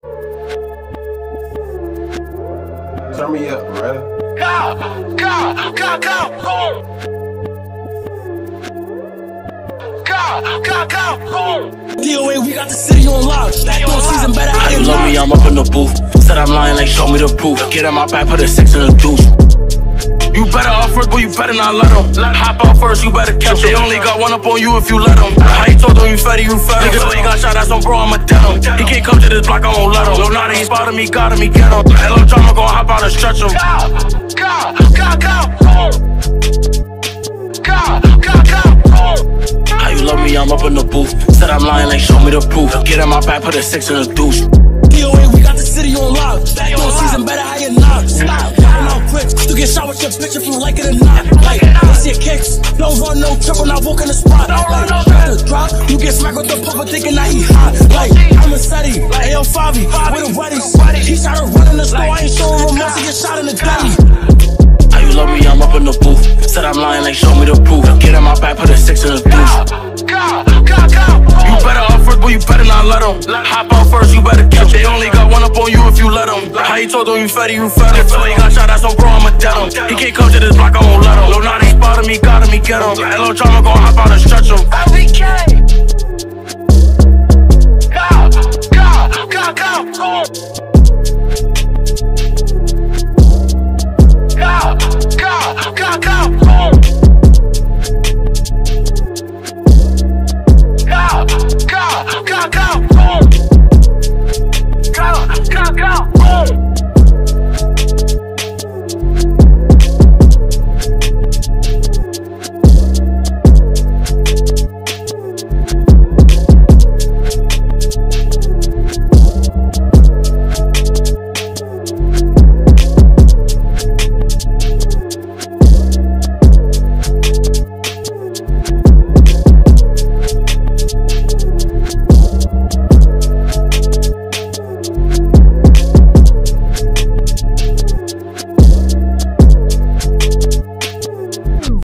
Turn me up, brother. Go! Go! Go! Go! Go! Go! Go! DOA, we got the city on lock. Back on season, better How you love me, I'm up in the booth. Said I'm lying, like show me the proof. Get in my back, put a 6 in the deuce. You better off first, but you better not let them. Hop out first, you better catch them. They only got one up on you if you let them. How you told them you fatty, you fed him. Niggas say you got shot at some bro, I'ma dead him. He can't come to this block, I won't let him. Lil Nada, he spotted me, got him, he get him. Hello, drama, gon' hop out and stretch him. Go! Go! Go! Go! Go! Go! How you love me, I'm up in the booth. Said I'm lying, like show me the proof. Get in my back, put a 6 in the deuce. DOA, we got the city on lock. Back on season, better how you knock. Stop, popping out quick. You get shot with your bitch if you like it or not. Like, let's see kicks. No run, no trip when I walk in the spot. Like, the drop, you get smacked with the puffer thinking that he hot. Like, I'm a Seti, AL Favi, with a wedding. He shot a run in the store, I ain't showing remorse, he get shot in the belly. How you love me, I'm up in the booth. Said I'm lying, like show me the proof. Get in my back, put a 6 in the deuce. Go! Go! Go! You better off first, but you better not let them. Hop out first, you better catch them. They only got one up on you if you let them. How you told them you fatty, you fed him. So he got shot at some bro, I'ma dead him. He can't come to this block, I won't let him. Lil Nada, he spotted me, got him, he get him. Hello, drama, gon' hop out and stretch him. LBK!